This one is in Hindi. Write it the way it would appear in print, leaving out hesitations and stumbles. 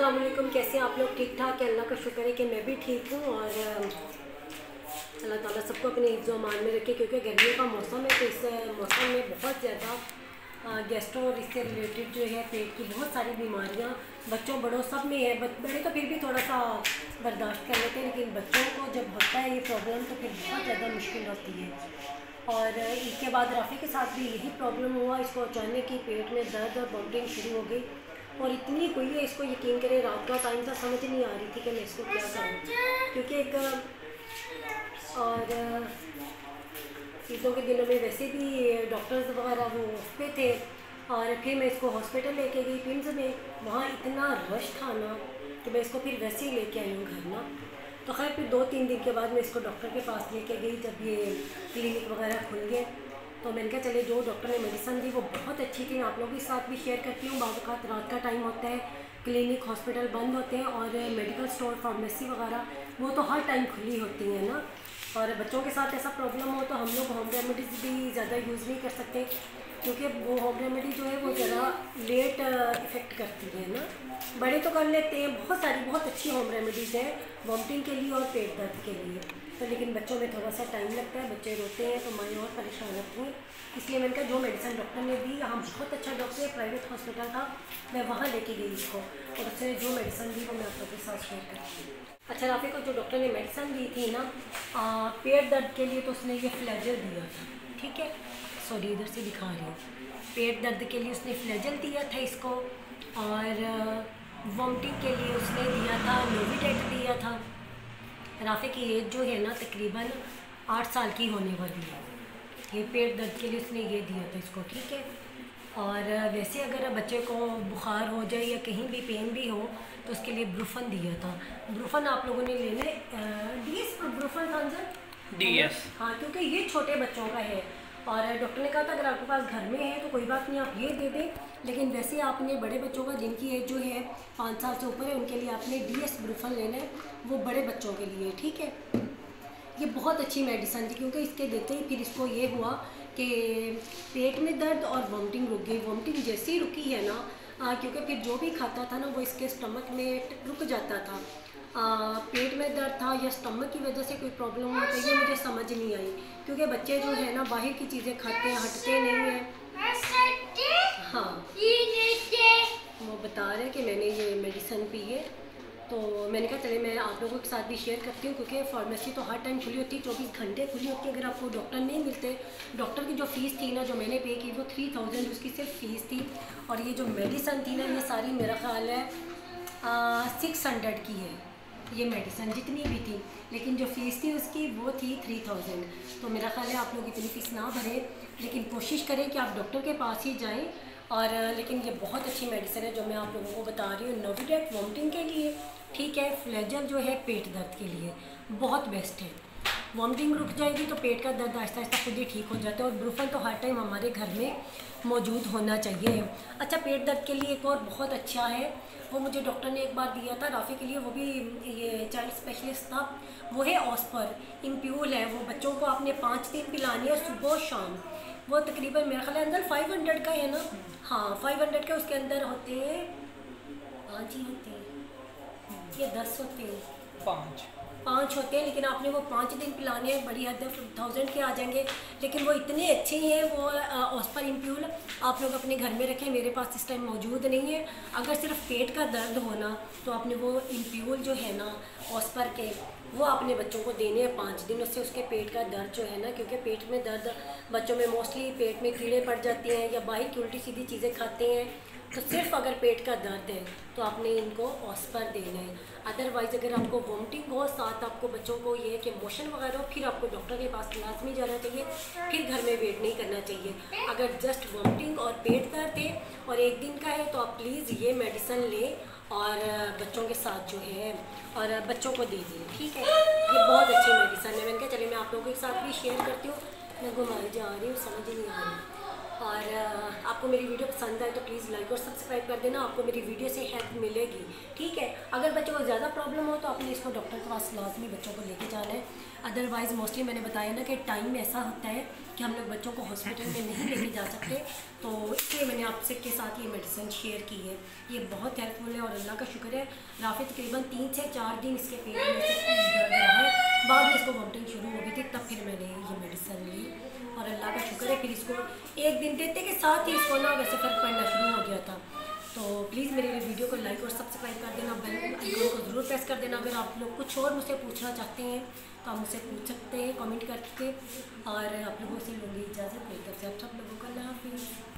अस्सलाम वालेकुम। कैसे हैं आप लोग? ठीक ठाक है, अल्लाह का शुक्र है कि मैं भी ठीक हूँ। और अल्लाह ताला सबको अपने हिफ्ज़ व अमान में रखे, क्योंकि गर्मियों का मौसम है। तो इस मौसम में बहुत ज़्यादा गैस्ट्रो और इससे रिलेटेड जो है पेट की बहुत सारी बीमारियाँ बच्चों बड़ों सब में है। बड़े तो फिर भी थोड़ा सा बर्दाश्त कर लेते हैं, लेकिन बच्चों को जब होता है ये प्रॉब्लम तो फिर बहुत ज़्यादा मुश्किल होती है। और इसके बाद राफ़ी के साथ भी यही प्रॉब्लम हुआ। इसको अचानक ही पेट में दर्द और वॉमिटिंग शुरू हो गई, और इतनी हुई है, इसको यकीन करें रात का टाइम था, समझ नहीं आ रही थी कि मैं इसको क्या करूँ। क्योंकि एक और ईदों के दिनों में वैसे भी डॉक्टर्स वगैरह वो उस पे थे, और फिर मैं इसको हॉस्पिटल लेके गई पिम्स में। वहाँ इतना रश था ना कि मैं इसको फिर वैसे ही लेके आई हूँ घर ना। तो खैर फिर 2-3 दिन के बाद मैं इसको डॉक्टर के पास लेके गई, जब ये क्लिनिक वगैरह खुल गए। तो मैंने कहा चले, जो डॉक्टर ने मेडिसिन दी वो बहुत अच्छी थी, मैं आप लोगों के साथ भी शेयर करती हूँ। बाद वक़्त रात का टाइम होता है, क्लिनिक हॉस्पिटल बंद होते हैं, और मेडिकल स्टोर फार्मेसी वगैरह वो तो हर टाइम खुली होती हैं ना। और बच्चों के साथ ऐसा प्रॉब्लम हो तो हम लोग होम रेमेडीज़ भी ज़्यादा यूज़ नहीं कर सकते, क्योंकि वो होम रेमेडी जो है वो ज़रा लेट इफ़ेक्ट करती है ना। बड़े तो कर लेते हैं, बहुत अच्छी होम रेमेडीज़ हैं वॉमिटिंग के लिए और पेट दर्द के लिए। तो लेकिन बच्चों में थोड़ा सा टाइम लगता है, बच्चे रोते हैं तो माएँ और परेशान होती हैं। इसलिए मैंने कहा जो मेडिसिन डॉक्टर ने दी, हम बहुत अच्छा डॉक्टर है, प्राइवेट हॉस्पिटल था, मैं वहाँ लेके गई इसको, और उसने जो मेडिसिन दी वो मैं आप लोगों के साथ शेयर करती हूँ। अच्छा, राफ़ी को जो डॉक्टर ने मेडिसिन दी थी ना पेट दर्द के लिए, तो उसने ये फ्लैजल दिया था, ठीक है। सॉरी, इधर से दिखा रही हूँ। पेट दर्द के लिए उसने फ्लैजल दिया था इसको, और वॉमिटिंग के लिए उसने दिया था नोविडेट दिया था। राफ़ी की एज जो है ना तकरीबन 8 साल की होने वाली है। ये पेट दर्द के लिए उसने ये दिया था इसको, ठीक है। और वैसे अगर बच्चे को बुखार हो जाए या कहीं भी पेन भी हो तो उसके लिए ब्रूफन दिया था। ब्रूफन आप लोगों ने लेने डीएस ब्रूफन था सर, डीएस, हाँ, क्योंकि ये छोटे बच्चों का है। और डॉक्टर ने कहा था अगर आपके पास घर में है तो कोई बात नहीं, आप ये दे दें, लेकिन वैसे आपने बड़े बच्चों का जिनकी एज जो है 5 साल से ऊपर है उनके लिए आपने डीएस ब्रूफन लेना है, वो बड़े बच्चों के लिए, ठीक है। ये बहुत अच्छी मेडिसिन थी, क्योंकि इसके देते ही फिर इसको ये हुआ कि पेट में दर्द और वॉमिटिंग रुक गई। वॉमिटिंग जैसे ही रुकी है ना, क्योंकि फिर जो भी खाता था ना वो इसके स्टमक में रुक जाता था। पेट में दर्द था या स्टमक की वजह से कोई प्रॉब्लम हुआ तो ये मुझे समझ नहीं आई, क्योंकि बच्चे जो है ना बाहर की चीज़ें खाते हैं, हटते नहीं हैं। हाँ, वो बता रहे हैं कि मैंने ये मेडिसिन पी है, तो मैंने कहा चले मैं आप लोगों के साथ भी शेयर करती हूँ, क्योंकि फार्मेसी तो हर टाइम खुली होती है, 24 घंटे खुली होती है। अगर आपको डॉक्टर नहीं मिलते, डॉक्टर की जो फ़ीस थी ना जो मैंने पे की वो 3000 उसकी सिर्फ फ़ीस थी, और ये जो मेडिसिन थी ना ये सारी मेरा ख्याल है 600 की है ये मेडिसिन जितनी भी थी, लेकिन जो फ़ीस थी उसकी वो थी 3000। तो मेरा ख्याल है आप लोग इतनी फ़ीस ना भरें, लेकिन कोशिश करें कि आप डॉक्टर के पास ही जाएं। और लेकिन ये बहुत अच्छी मेडिसिन है जो मैं आप लोगों को बता रही हूँ। नोविडेट वॉमिटिंग के लिए, ठीक है। फ्लैजल जो है पेट दर्द के लिए बहुत बेस्ट है। वॉमिटिंग रुक जाएगी तो पेट का दर्द आहिस्ता आहिस्ता खुद ही ठीक हो जाता है, और ब्रूफन तो हर टाइम हमारे घर में मौजूद होना चाहिए। अच्छा, पेट दर्द के लिए एक और बहुत अच्छा है, वो मुझे डॉक्टर ने एक बार दिया था राफ़ी के लिए, वो भी ये चाइल्ड स्पेशलिस्ट था, वो है ऑस्पर इम्प्यूल है। वो बच्चों को आपने 5 दिन पिलानी है, सुबह और शाम। वो तकरीबन मेरा ख्याल अंदर 500 का है ना, हाँ 500 का। उसके अंदर होते हैं 5 ही होते हैं या 10 होते हैं, 5 होते हैं, लेकिन आपने वो 5 दिन पिलाने हैं। बड़ी हद 1000 के आ जाएंगे, लेकिन वो इतने अच्छे हैं। वो ऑस्पर इम्प्यूल आप लोग अपने घर में रखें, मेरे पास इस टाइम मौजूद नहीं है। अगर सिर्फ पेट का दर्द होना तो आपने वो इम्प्यूल जो है ना ऑस्पर के, वो अपने बच्चों को देने हैं 5 दिन। उससे उसके पेट का दर्द जो है ना, क्योंकि पेट में दर्द बच्चों में मोस्टली पेट में कीड़े पड़ जाते हैं या बाहर की उल्टी सीधी चीज़ें खाते हैं, तो सिर्फ अगर पेट का दर्द है तो आपने इनको ऑस्पर देना है। अदरवाइज़ अगर आपको वॉमिटिंग हो, साथ आपको बच्चों को ये है कि मोशन वगैरह हो, फिर आपको डॉक्टर के पास लाजमी जाना चाहिए, फिर घर में वेट नहीं करना चाहिए। अगर जस्ट वॉमिटिंग और पेट दर्द है और 1 दिन का है तो आप प्लीज़ ये मेडिसिन लें और बच्चों के साथ जो है और बच्चों को दे दें, ठीक है। ये बहुत अच्छी मेडिसिन है। मैंने कहा चलिए मैं आप लोगों के साथ भी शेयर करती हूँ। मैं घुमाई जा रही हूँ, समझ ही नहीं आ रही। और आपको मेरी वीडियो पसंद आए तो प्लीज़ लाइक और सब्सक्राइब कर देना, आपको मेरी वीडियो से हेल्प मिलेगी, ठीक है। अगर बच्चों को ज़्यादा प्रॉब्लम हो तो आपने इसको डॉक्टर के पास लाजमी बच्चों को लेके जाना है। अदरवाइज़ मोस्टली मैंने बताया ना कि टाइम ऐसा होता है कि हम लोग बच्चों को हॉस्पिटल में नहीं लेके जा सकते, तो इसलिए मैंने आपसे के साथ ये मेडिसिन शेयर की है। ये बहुत हेल्पफुल है और अल्लाह का शुक्र है राफी तकरीबन 3 से 4 दिन इसके पेट में से दर्द रहा है, बाद में इसको वॉमिटिंग शुरू हो गई थी, तब फिर मैंने ये मेडिसिन ली और अल्लाह का शुक्र है फिर इसको एक दिन देते के साथ ही इसको ना वैसे फ़र्क पड़ना शुरू हो गया था। तो प्लीज़ मेरे वीडियो को लाइक और सब्सक्राइब कर देना, बेल आइकन को ज़रूर प्रेस कर देना। अगर आप लोग कुछ और मुझसे पूछना चाहते हैं तो आप मुझसे पूछ सकते हैं कमेंट करके। और आप लोगों से लूँगी इजाज़त, मेरी तरफ से आप सब लोगों का अल्लाह हाफ़िज़।